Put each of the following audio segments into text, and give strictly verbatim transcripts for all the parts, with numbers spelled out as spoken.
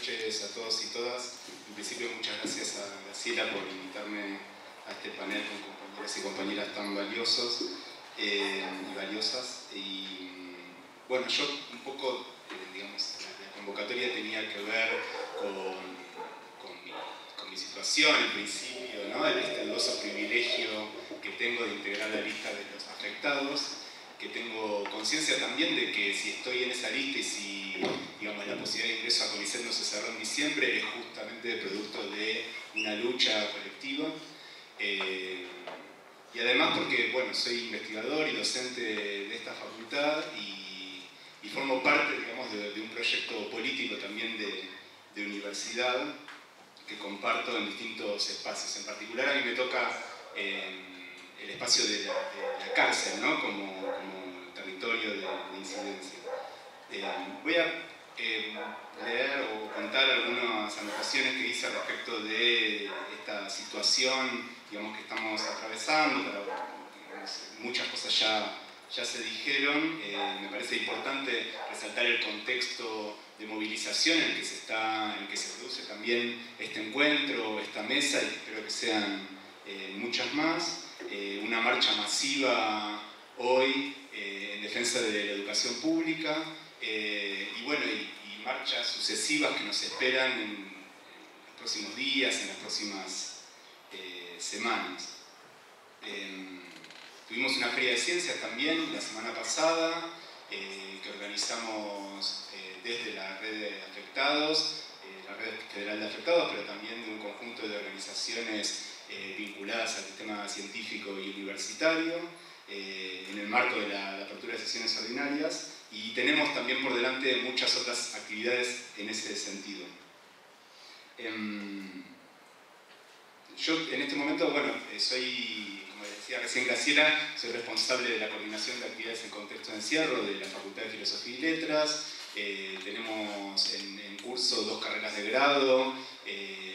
noches a todos y todas. En principio, muchas gracias a Graciela por invitarme a este panel con compañeros y compañeras tan valiosos eh, y valiosas. Y bueno, yo un poco, eh, digamos, la, la convocatoria tenía que ver con, con, mi, con mi situación en principio, ¿no? El este dudoso privilegio que tengo de integrar la lista de los afectados, que tengo conciencia también de que si estoy en esa lista y si, digamos, la posibilidad de ingreso a CONICET no se cerró en diciembre, es justamente producto de una lucha colectiva. Eh, y además porque, bueno, soy investigador y docente de esta facultad y, y formo parte, digamos, de, de un proyecto político también de, de universidad que comparto en distintos espacios. En particular a mí me toca eh, el espacio de la, de la cárcel, ¿no? como, como territorio de, de incidencia. Eh, voy a eh, leer o contar algunas anotaciones que hice respecto de esta situación, digamos, que estamos atravesando. Pero, digamos, muchas cosas ya, ya se dijeron. Eh, me parece importante resaltar el contexto de movilización en el que se, está, en el que se produce también este encuentro, esta mesa, y espero que sean eh, muchas más. Eh, una marcha masiva hoy eh, en defensa de la educación pública eh, y bueno, y, y marchas sucesivas que nos esperan en, en los próximos días, en las próximas eh, semanas. Eh, tuvimos una feria de ciencias también la semana pasada eh, que organizamos eh, desde la red de afectados, eh, la red federal de afectados, pero también de un conjunto de organizaciones Eh, vinculadas al sistema científico y universitario, eh, en el marco de la, la apertura de sesiones ordinarias, y tenemos también por delante muchas otras actividades en ese sentido. Eh, yo en este momento, bueno, eh, soy, como decía recién Graciela, soy responsable de la coordinación de actividades en contexto de encierro de la Facultad de Filosofía y Letras. Eh, tenemos en, en curso dos carreras de grado, eh,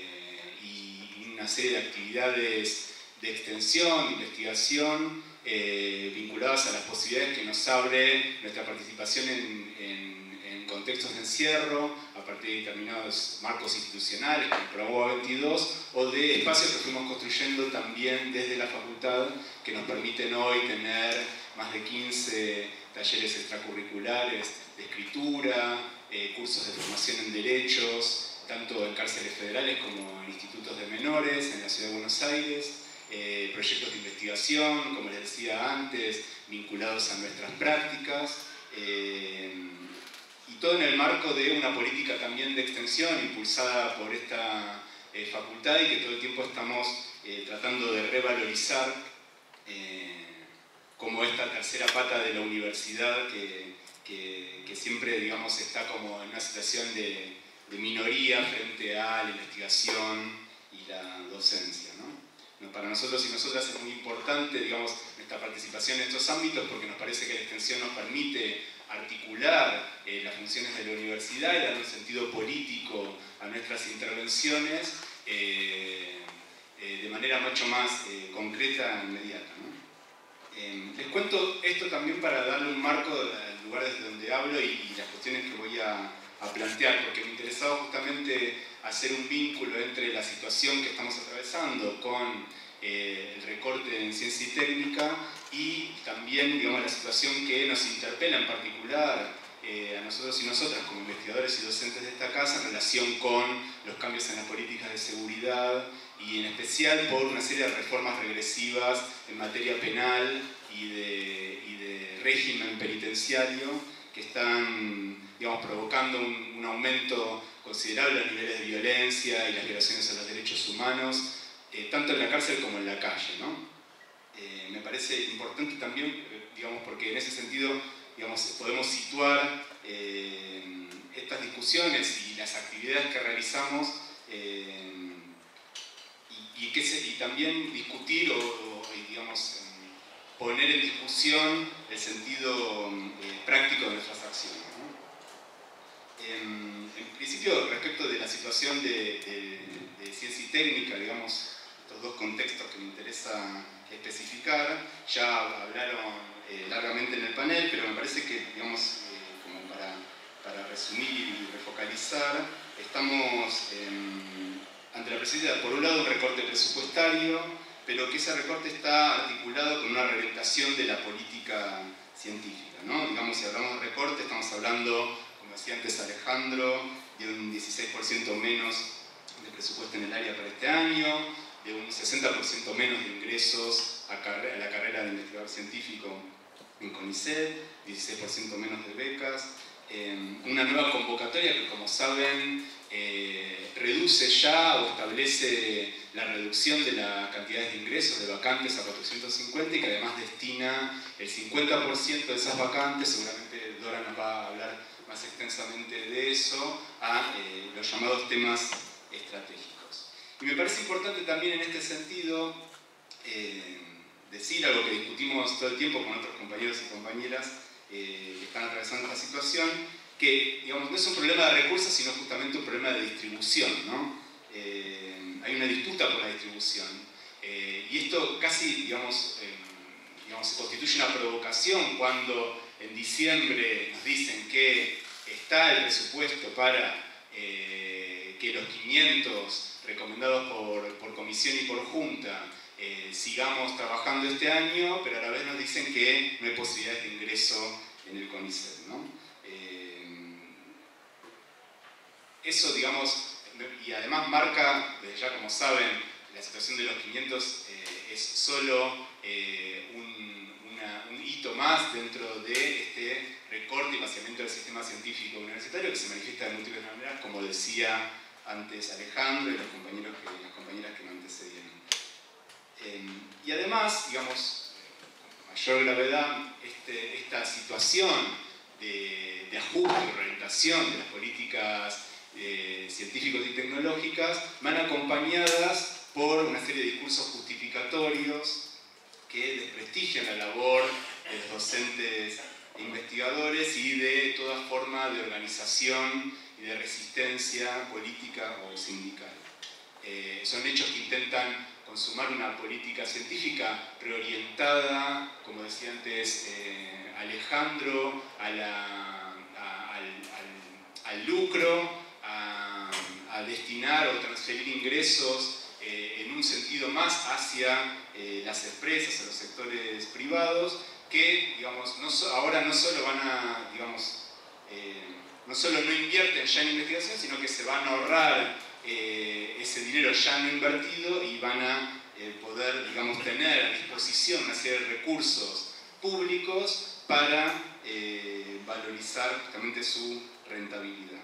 una serie de actividades de extensión, de investigación, eh, vinculadas a las posibilidades que nos abre nuestra participación en, en, en contextos de encierro, a partir de determinados marcos institucionales, como Promoa veintidós, o de espacios que fuimos construyendo también desde la facultad, que nos permiten hoy tener más de quince talleres extracurriculares de escritura, eh, cursos de formación en derechos, tanto en cárceles federales como en institutos de menores en la Ciudad de Buenos Aires, eh, proyectos de investigación, como les decía antes, vinculados a nuestras prácticas, eh, y todo en el marco de una política también de extensión impulsada por esta eh, facultad y que todo el tiempo estamos eh, tratando de revalorizar eh, como esta tercera pata de la universidad que, que, que siempre, digamos, está como en una situación de de minoría frente a la investigación y la docencia, ¿no? Para nosotros y nosotras es muy importante, digamos, nuestra participación en estos ámbitos porque nos parece que la extensión nos permite articular eh, las funciones de la universidad y dar un sentido político a nuestras intervenciones eh, eh, de manera mucho más eh, concreta e inmediata, ¿no? Eh, les cuento esto también para darle un marco al lugar desde donde hablo y, y las cuestiones que voy a a plantear, porque me interesaba justamente hacer un vínculo entre la situación que estamos atravesando con eh, el recorte en ciencia y técnica y también, digamos, la situación que nos interpela en particular eh, a nosotros y nosotras como investigadores y docentes de esta casa en relación con los cambios en las políticas de seguridad y en especial por una serie de reformas regresivas en materia penal y de, y de régimen penitenciario que están, digamos, provocando un, un aumento considerable a niveles de violencia y las violaciones a los derechos humanos, eh, tanto en la cárcel como en la calle, ¿no? Eh, me parece importante también, eh, digamos, porque en ese sentido, digamos, podemos situar eh, estas discusiones y las actividades que realizamos eh, y, y, que se, y también discutir o, o digamos, poner en discusión el sentido eh, práctico de nuestras acciones, ¿no? En, en principio, respecto de la situación de, de, de ciencia y técnica, digamos, estos dos contextos que me interesa especificar, ya hablaron eh, largamente en el panel, pero me parece que, digamos, eh, como para, para resumir y refocalizar, estamos eh, ante la presencia, por un lado, un recorte presupuestario, pero que ese recorte está articulado con una reorientación de la política científica, ¿no? Digamos, si hablamos de recorte, estamos hablando, como decía antes Alejandro, de un dieciséis por ciento menos de presupuesto en el área para este año, de un sesenta por ciento menos de ingresos a, a la carrera de investigador científico en CONICET, dieciséis por ciento menos de becas, eh, una nueva convocatoria que, como saben, eh, reduce ya o establece la reducción de las cantidades de ingresos de vacantes a cuatrocientos cincuenta y que además destina el cincuenta por ciento de esas vacantes, seguramente Dora nos va a hablar más extensamente de eso, a eh, los llamados temas estratégicos. Y me parece importante también en este sentido eh, decir algo que discutimos todo el tiempo con otros compañeros y compañeras eh, que están atravesando esta situación, que digamos, no es un problema de recursos, sino justamente un problema de distribución, ¿no? Eh, hay una disputa por la distribución. Eh, y esto casi, digamos, eh, digamos, se constituye una provocación cuando en diciembre nos dicen que está el presupuesto para eh, que los quinientos recomendados por, por comisión y por junta eh, sigamos trabajando este año, pero a la vez nos dicen que no hay posibilidades de ingreso en el CONICET, ¿no? Eh, eso, digamos, y además marca, desde ya como saben, la situación de los quinientos eh, es solo eh, un, una, un hito más dentro de este recorte y vaciamiento del sistema científico universitario que se manifiesta de múltiples maneras, como decía antes Alejandro y los compañeros que, las compañeras que me antecedieron. Eh, y además, digamos, con mayor gravedad, este, esta situación de, de ajuste y orientación de las políticas eh, científicos y tecnológicas van acompañadas por una serie de discursos justificatorios que desprestigian la labor de los docentes e investigadores y de toda forma de organización y de resistencia política o sindical. Eh, son hechos que intentan consumar una política científica reorientada, como decía antes eh, Alejandro, a la, a, al, al, al lucro, a, a destinar o transferir ingresos eh, en un sentido más hacia eh, las empresas, a los sectores privados, que digamos, no so, ahora no solo van a, digamos, eh, no solo no invierten ya en investigación, sino que se van a ahorrar eh, ese dinero ya no invertido y van a eh, poder, digamos, tener a disposición una serie de recursos públicos para eh, valorizar justamente su rentabilidad.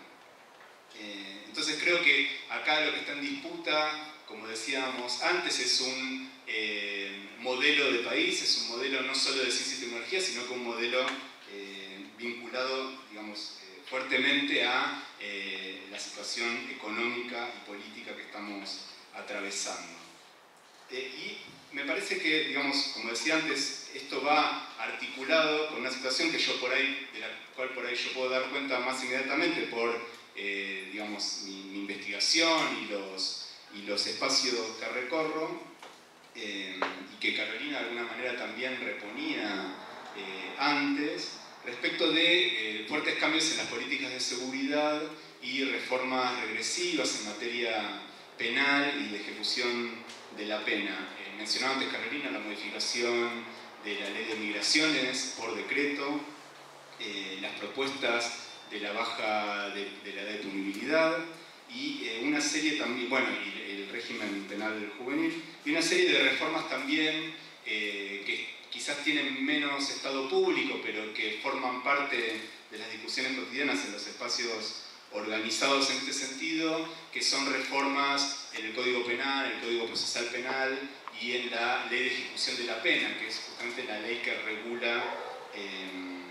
Eh, entonces creo que acá lo que está en disputa, como decíamos antes, es un eh, modelo de país, es un modelo no solo de ciencia y tecnología, sino que un modelo eh, vinculado, digamos, eh, fuertemente a eh, la situación económica y política que estamos atravesando. Eh, y me parece que, digamos, como decía antes, esto va articulado con una situación que yo por ahí, de la cual por ahí yo puedo dar cuenta más inmediatamente por Eh, digamos, mi, mi investigación y los, y los espacios que recorro, eh, y que Carolina de alguna manera también reponía eh, antes, respecto de eh, fuertes cambios en las políticas de seguridad y reformas regresivas en materia penal y de ejecución de la pena. Eh, mencionaba antes Carolina la modificación de la ley de migraciones por decreto, eh, las propuestas de la baja de, de la edad de punibilidad y eh, una serie también, bueno, y el régimen penal juvenil, y una serie de reformas también eh, que quizás tienen menos estado público, pero que forman parte de las discusiones cotidianas en los espacios organizados en este sentido, que son reformas en el Código Penal, el Código Procesal Penal y en la Ley de Ejecución de la Pena, que es justamente la ley que regula eh,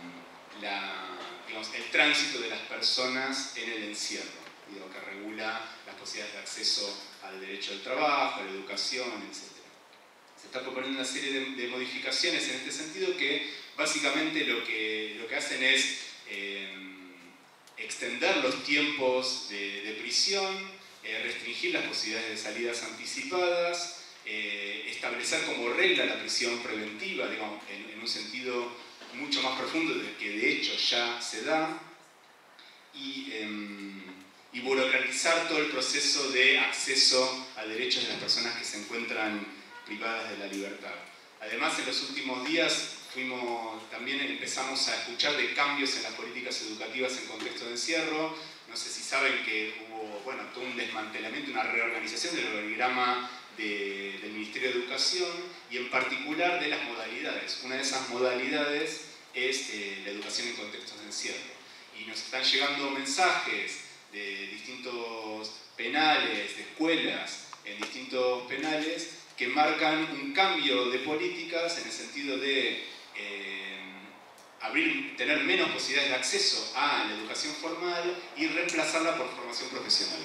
la el tránsito de las personas en el encierro, digo, que regula las posibilidades de acceso al derecho al trabajo, a la educación, etcétera. Se está proponiendo una serie de, de modificaciones en este sentido que básicamente lo que, lo que hacen es eh, extender los tiempos de, de prisión, eh, restringir las posibilidades de salidas anticipadas, eh, establecer como regla la prisión preventiva, digamos, en, en un sentido mucho más profundo del que de hecho ya se da, y, eh, y burocratizar todo el proceso de acceso a derechos de las personas que se encuentran privadas de la libertad. Además, en los últimos días fuimos, también empezamos a escuchar de cambios en las políticas educativas en contexto de encierro. No sé si saben que hubo, bueno, todo un desmantelamiento, una reorganización del organigrama de, del Ministerio de Educación y en particular de las modalidades. Una de esas modalidades es eh, la educación en contextos de encierro. Y nos están llegando mensajes de distintos penales, de escuelas en distintos penales, que marcan un cambio de políticas en el sentido de eh, abrir, tener menos posibilidades de acceso a la educación formal y reemplazarla por formación profesional.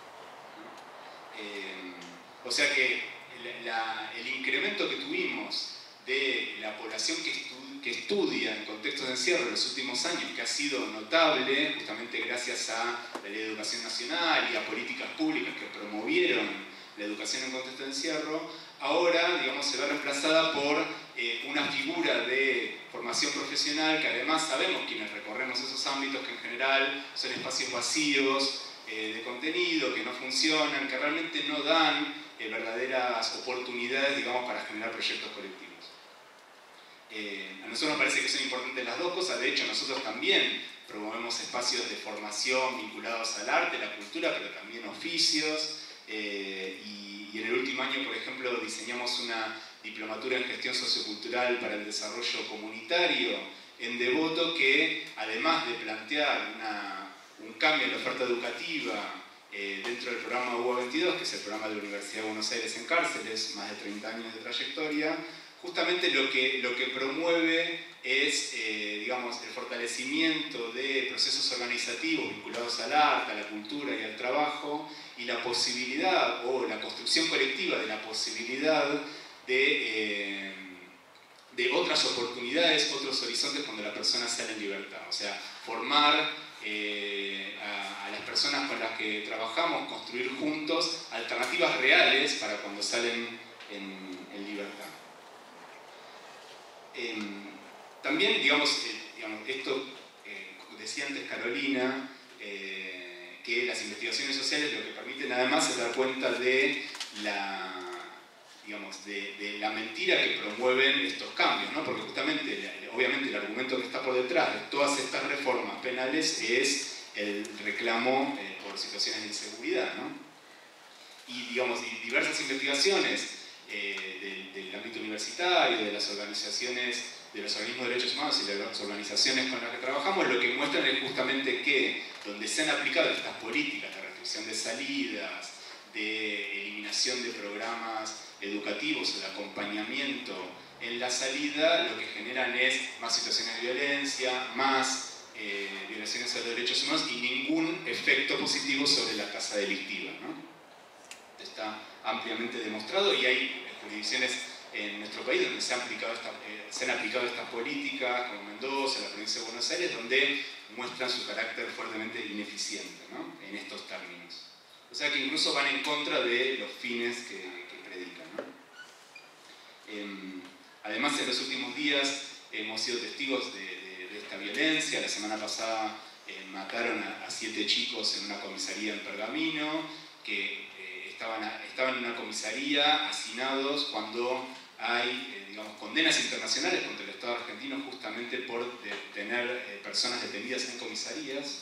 Eh, o sea que la, la, el incremento que tuvimos de la población que, estu que estudia en contextos de encierro en los últimos años, que ha sido notable, justamente gracias a la Ley de Educación Nacional y a políticas públicas que promovieron la educación en contexto de encierro, ahora, digamos, se ve reemplazada por eh, una figura de formación profesional que además sabemos quienes recorremos esos ámbitos que en general son espacios vacíos eh, de contenido, que no funcionan, que realmente no dan eh, verdaderas oportunidades, digamos, para generar proyectos colectivos. Eh, a nosotros nos parece que son importantes las dos cosas. De hecho, nosotros también promovemos espacios de formación vinculados al arte, la cultura, pero también oficios. Eh, y, y en el último año, por ejemplo, diseñamos una diplomatura en gestión sociocultural para el desarrollo comunitario en Devoto que, además de plantear una, un cambio en la oferta educativa eh, dentro del programa U A veintidós, que es el programa de la Universidad de Buenos Aires en Cárceles, más de treinta años de trayectoria, justamente lo que, lo que promueve es, eh, digamos, el fortalecimiento de procesos organizativos vinculados al arte, a la cultura y al trabajo, y la posibilidad, o la construcción colectiva de la posibilidad de, eh, de otras oportunidades, otros horizontes cuando la persona sale en libertad. O sea, formar eh, a, a las personas con las que trabajamos, construir juntos alternativas reales para cuando salen en, en libertad. Eh, también, digamos, eh, digamos esto eh, decía antes Carolina, eh, que las investigaciones sociales lo que permiten además es dar cuenta de la, digamos, de, de la mentira que promueven estos cambios, ¿no? Porque justamente, obviamente, el argumento que está por detrás de todas estas reformas penales es el reclamo eh, por situaciones de inseguridad, ¿no? Y, digamos, y diversas investigaciones Eh, del, del ámbito universitario, de las organizaciones, de los organismos de derechos humanos y de las organizaciones con las que trabajamos, lo que muestran es justamente que donde se han aplicado estas políticas de restricción de salidas, de eliminación de programas educativos o de acompañamiento en la salida, lo que generan es más situaciones de violencia, más eh, violaciones a los derechos humanos y ningún efecto positivo sobre la tasa delictiva, ¿no? Está ampliamente demostrado y hay jurisdicciones en nuestro país donde se han aplicado, esta, eh, se han aplicado estas políticas, como Mendoza, la provincia de Buenos Aires, donde muestran su carácter fuertemente ineficiente, ¿no? En estos términos. O sea que incluso van en contra de los fines que, que predican, ¿no? Eh, además, en los últimos días hemos sido testigos de, de, de esta violencia. La semana pasada eh, mataron a, a siete chicos en una comisaría en Pergamino, que Estaban, a, estaban en una comisaría hacinados cuando hay eh, digamos, condenas internacionales contra el Estado argentino justamente por de, tener eh, personas detenidas en comisarías.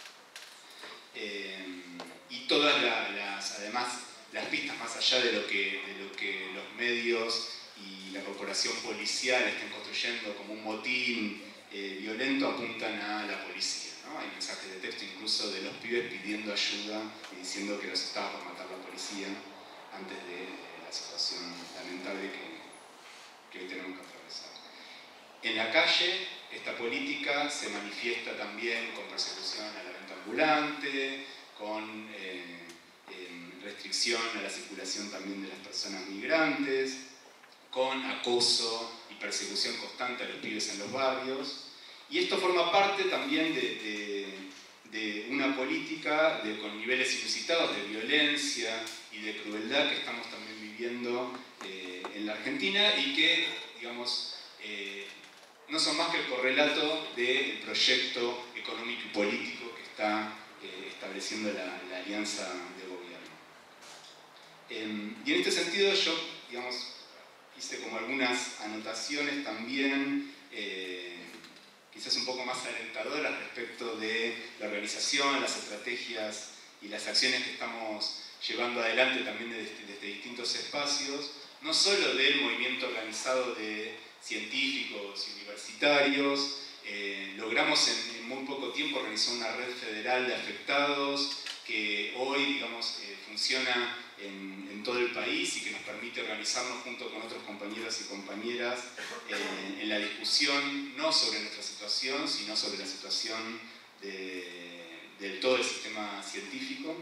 Eh, y todas la, las, además, las pistas más allá de lo, que, de lo que los medios y la corporación policial estén construyendo como un motín eh, violento apuntan a la policía, ¿no? Hay mensajes de texto incluso de los pibes pidiendo ayuda y diciendo que los estaba por matar la policía antes de, de la situación lamentable que, que hoy tenemos que atravesar. En la calle, esta política se manifiesta también con persecución a la venta ambulante, con eh, eh, restricción a la circulación también de las personas migrantes, con acoso y persecución constante a los pibes en los barrios. Y esto forma parte también de, de, de una política de, con niveles inusitados de violencia y de crueldad que estamos también viviendo eh, en la Argentina y que, digamos, eh, no son más que el correlato del proyecto económico y político que está eh, estableciendo la, la alianza de gobierno. Eh, y en este sentido yo, digamos, hice como algunas anotaciones también, eh, quizás un poco más alentadoras respecto de la organización, las estrategias y las acciones que estamos llevando adelante también desde, desde distintos espacios, no solo del movimiento organizado de científicos y universitarios. Eh, logramos en, en muy poco tiempo organizar una red federal de afectados que hoy, digamos, eh, funciona en, en todo el país y que nos permite organizarnos junto con otros compañeros y compañeras eh, en la discusión no sobre nuestra situación, sino sobre la situación de, de todo el sistema científico.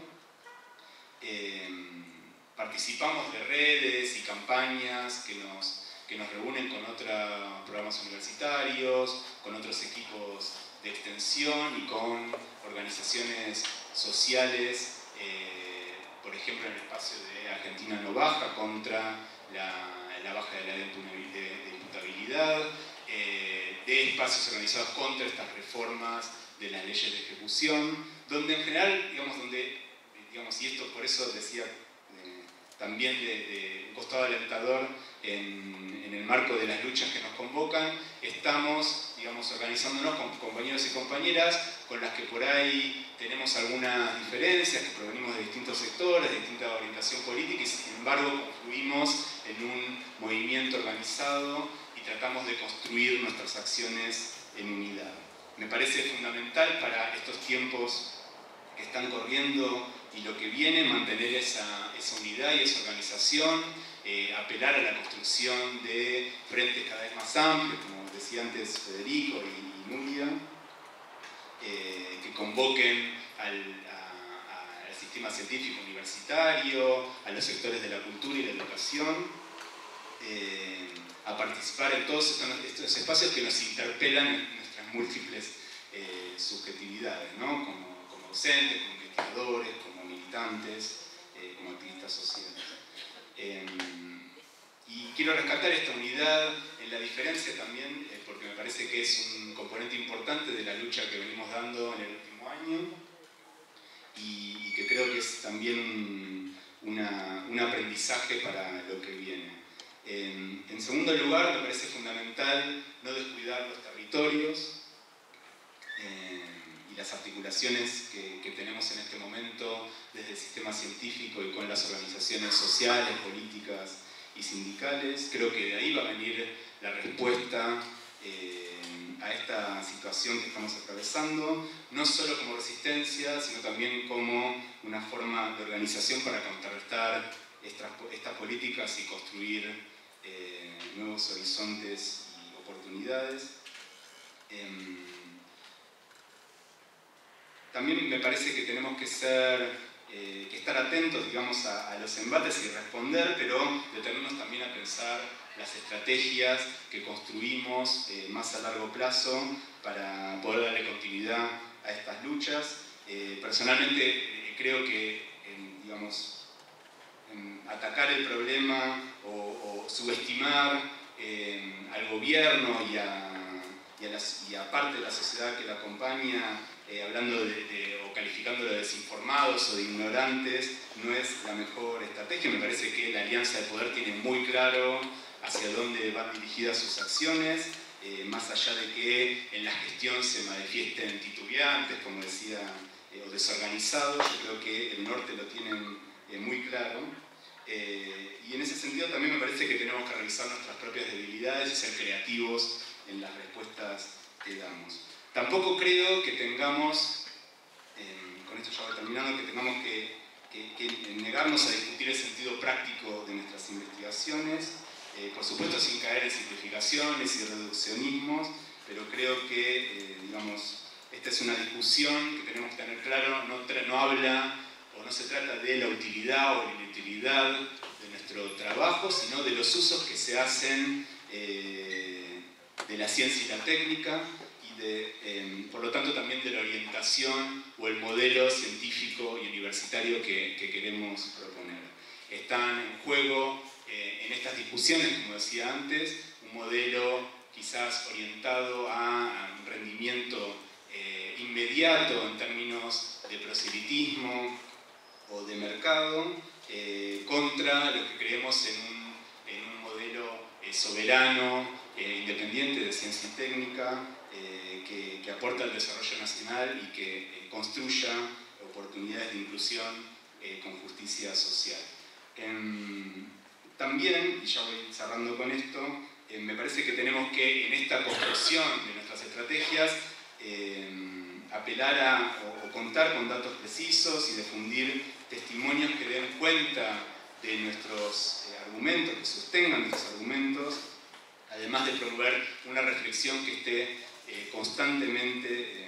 Eh, participamos de redes y campañas que nos, que nos reúnen con otros programas universitarios, con otros equipos de extensión y con organizaciones sociales, eh, por ejemplo en el espacio de Argentina No Baja contra la, la baja de la de, de imputabilidad, eh, de espacios organizados contra estas reformas de las leyes de ejecución, donde en general, digamos, donde, digamos, y esto por eso decía eh, también de, de un costado alentador en, en el marco de las luchas que nos convocan, estamos, digamos, organizándonos con compañeros y compañeras con las que por ahí tenemos algunas diferencias, que provenimos de distintos sectores, de distinta orientación política y sin embargo confluimos en un movimiento organizado y tratamos de construir nuestras acciones en unidad. Me parece fundamental para estos tiempos que están corriendo y lo que viene, mantener esa, esa unidad y esa organización, eh, apelar a la construcción de frentes cada vez más amplios, como decía antes Federico y, y Nuria, eh, que convoquen al, a, a, al sistema científico universitario, a los sectores de la cultura y la educación, eh, a participar en todos estos, estos espacios que nos interpelan en nuestras múltiples eh, subjetividades, ¿no? como, como docentes, como investigadores, como militantes, eh, como activistas sociales. Eh, y quiero rescatar esta unidad en la diferencia también, eh, porque me parece que es un componente importante de la lucha que venimos dando en el último año y, y que creo que es también un, una, un aprendizaje para lo que viene. Eh, en segundo lugar, me parece fundamental no descuidar los territorios eh, y las articulaciones que, que tenemos en este momento desde el sistema científico y con las organizaciones sociales, políticas y sindicales. Creo que de ahí va a venir la respuesta eh, a esta situación que estamos atravesando, no solo como resistencia, sino también como una forma de organización para contrarrestar estas, estas políticas y construir eh, nuevos horizontes y oportunidades. Eh, también me parece que tenemos que ser Eh, que estar atentos, digamos, a, a los embates y responder, pero detenernos también a pensar las estrategias que construimos eh, más a largo plazo para poder darle continuidad a estas luchas. Eh, personalmente eh, creo que, en, digamos, en atacar el problema o, o subestimar eh, al gobierno y a, y, a las, y a parte de la sociedad que la acompaña, Eh, hablando de, de, o calificándolo de desinformados o de ignorantes, no es la mejor estrategia. Me parece que la Alianza de Poder tiene muy claro hacia dónde van dirigidas sus acciones, eh, más allá de que en la gestión se manifiesten titubeantes, como decía, eh, o desorganizados. Yo creo que el norte lo tienen eh, muy claro. Eh, y en ese sentido también me parece que tenemos que revisar nuestras propias debilidades y ser creativos en las respuestas que damos. Tampoco creo que tengamos, eh, con esto ya voy terminando, que tengamos que, que, que negarnos a discutir el sentido práctico de nuestras investigaciones, eh, por supuesto sin caer en simplificaciones y reduccionismos, pero creo que, eh, digamos, esta es una discusión que tenemos que tener claro, no, no habla o no se trata de la utilidad o la inutilidad de nuestro trabajo, sino de los usos que se hacen eh, de la ciencia y la técnica, De, eh, por lo tanto también de la orientación o el modelo científico y universitario que, que queremos proponer. Están en juego eh, en estas discusiones, como decía antes, un modelo quizás orientado a, a un rendimiento eh, inmediato en términos de procesos elitismo o de mercado, eh, contra lo que creemos en un, en un modelo eh, soberano, eh, independiente de ciencia y técnica, eh, que, que aporta al desarrollo nacional y que eh, construya oportunidades de inclusión eh, con justicia social. Eh, también, y ya voy cerrando con esto, eh, me parece que tenemos que en esta construcción de nuestras estrategias eh, apelar a o, o contar con datos precisos y difundir testimonios que den cuenta de nuestros eh, argumentos, que sostengan nuestros argumentos, además de promover una reflexión que esté eh, constantemente eh,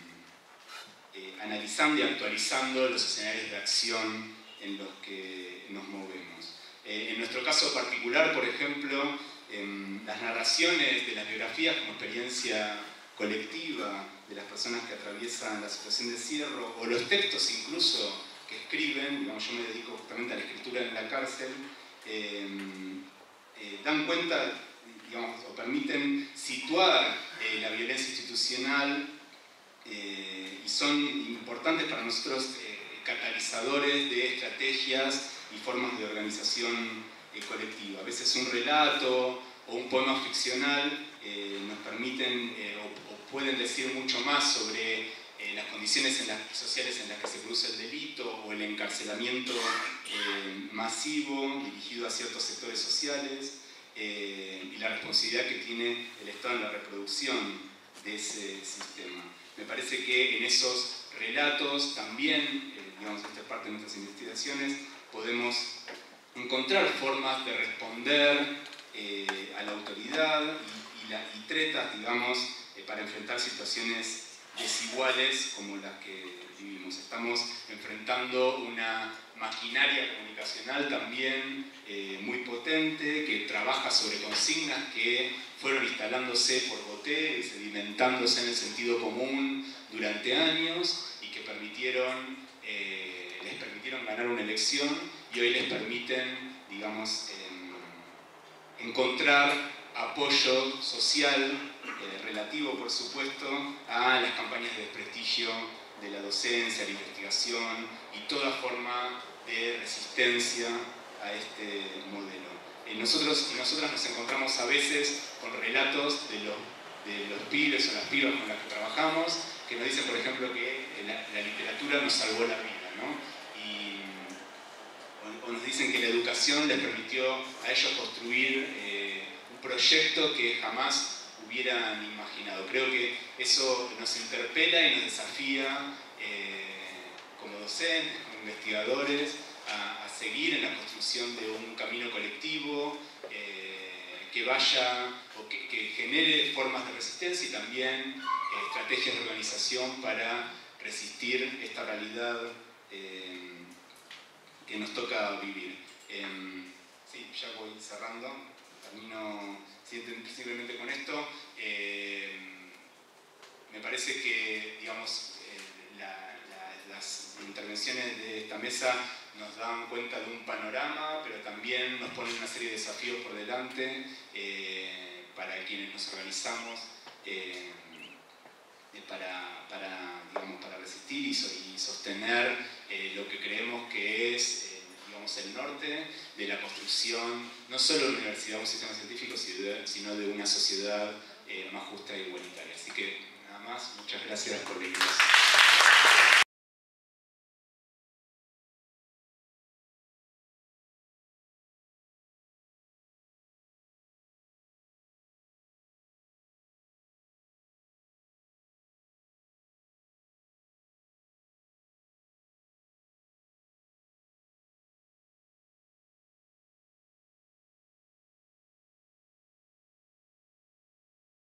eh, analizando y actualizando los escenarios de acción en los que nos movemos. Eh, en nuestro caso particular, por ejemplo, eh, las narraciones de las biografías como experiencia colectiva de las personas que atraviesan la situación de encierro, o los textos incluso que escriben, digamos, yo me dedico justamente a la escritura en la cárcel, eh, eh, dan cuenta, digamos, o permiten situar eh, la violencia institucional eh, y son importantes para nosotros eh, catalizadores de estrategias y formas de organización eh, colectiva. A veces un relato o un poema ficcional eh, nos permiten eh, o, o pueden decir mucho más sobre eh, las condiciones en las, sociales en las que se produce el delito o el encarcelamiento eh, masivo dirigido a ciertos sectores sociales eh, y la responsabilidad que tiene el Estado en la reproducción de ese sistema. Me parece que en esos relatos también, eh, digamos, esta es parte de nuestras investigaciones, podemos encontrar formas de responder eh, a la autoridad y, y, la, y tretas, digamos, eh, para enfrentar situaciones desiguales como las que vivimos. Estamos enfrentando una maquinaria comunicacional también eh, muy potente, que trabaja sobre consignas que fueron instalándose por goteo y sedimentándose en el sentido común durante años y que permitieron, eh, les permitieron ganar una elección y hoy les permiten, digamos, eh, encontrar apoyo social eh, relativo, por supuesto, a las campañas de desprestigio de la docencia, la investigación y toda forma de resistencia a este modelo. Eh, nosotros y nosotras nos encontramos a veces con relatos de los, de los pibes o las pibas con las que trabajamos que nos dicen, por ejemplo, que la, la literatura nos salvó la vida, ¿no? Y, o, o nos dicen que la educación les permitió a ellos construir eh, un proyecto que jamás hubieran imaginado. Creo que eso nos interpela y nos desafía eh, como docentes, como investigadores, a, a seguir en la construcción de un camino colectivo eh, que vaya o que, que genere formas de resistencia y también eh, estrategias de organización para resistir esta realidad eh, que nos toca vivir. Eh, sí, ya voy cerrando, termino simplemente con esto. Eh, me parece que, digamos, eh, la, la, las intervenciones de esta mesa nos dan cuenta de un panorama, pero también nos ponen una serie de desafíos por delante eh, para quienes nos organizamos eh, para, para, digamos, para resistir y, so, y sostener eh, lo que creemos que es eh, digamos, el norte de la construcción, no solo de una universidad o un sistema científico, sino de una sociedad eh, más justa e igualitaria. Así que nada más, muchas gracias por la invitación.